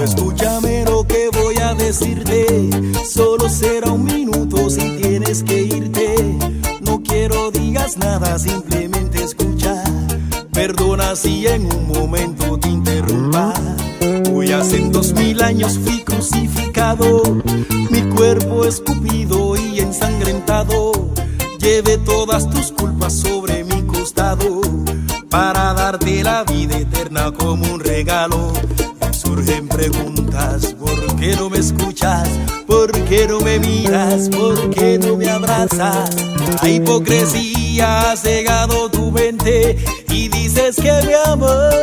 escúchame lo que voy a decirte. Solo será un minuto si tienes que irte. No quiero digas nada, simplemente escucha. Perdona si en un momento te interrumpa. Hoy hace 2000 años fui crucificado, mi cuerpo escupido y ensangrentado. Llevé todas tus culpas sobre mi costado para darte la vida eterna como un regalo. Y surgen preguntas: ¿por qué no me escuchas? ¿Por qué no me miras? ¿Por qué no me abrazas? La hipocresía ha cegado tu mente y dices que me amas.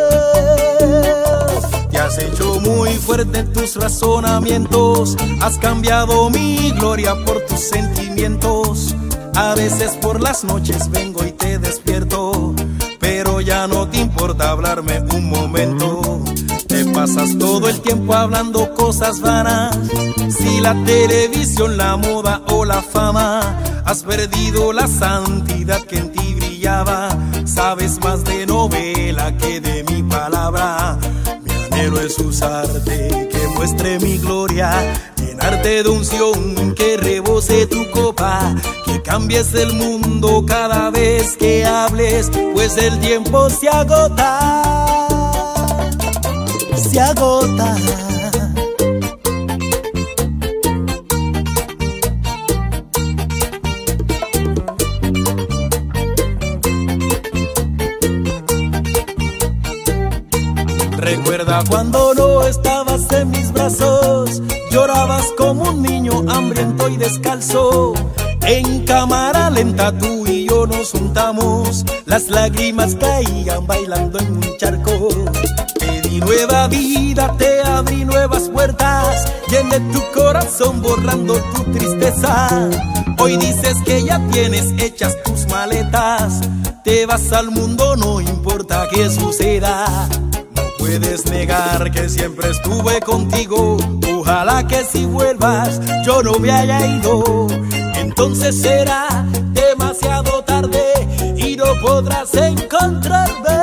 Te has hecho muy fuerte en tus razonamientos, has cambiado mi gloria por tus sentimientos. A veces por las noches vengo y te despierto, pero ya no te importa hablarme un momento. Te pasas todo el tiempo hablando cosas vanas. Si la televisión, la moda o la fama, has perdido la santidad que en ti brillaba. Sabes más de novela que de mi palabra. Mi anhelo es usarte, que muestre mi gloria, llenarte de unción, que rebose tu copa, que cambies el mundo cada vez que hables, pues el tiempo se agota, se agota. Recuerda cuando no estabas en mis brazos, llorabas como un niño hambriento y descalzo. En cámara lenta tú y yo nos juntamos, las lágrimas caían bailando en un charco. Te di nueva vida, te abrí nuevas puertas, llené tu corazón borrando tu tristeza. Hoy dices que ya tienes hechas tus maletas, te vas al mundo, no importa qué suceda. Puedes negar que siempre estuve contigo. Ojalá que si vuelvas yo no me haya ido. Entonces será demasiado tarde y no podrás encontrarme.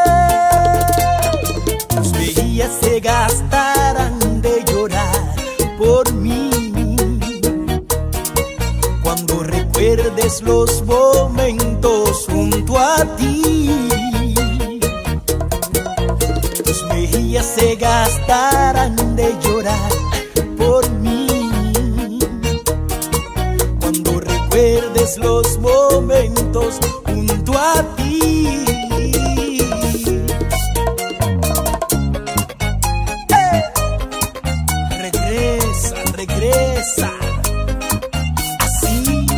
Tus mejillas se gastarán de llorar por mí cuando recuerdes los momentos junto a ti. Se gastarán de llorar por mí cuando recuerdes los momentos junto a ti. Regresa, regresa. Así.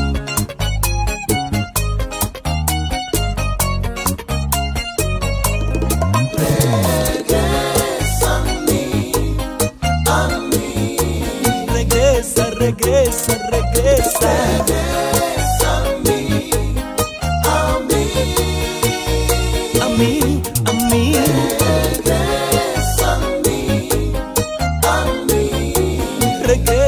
Regresa, regresa, regresa a mí, a mí, a mí, a mí. Regresa a mí, a mí. Regresa.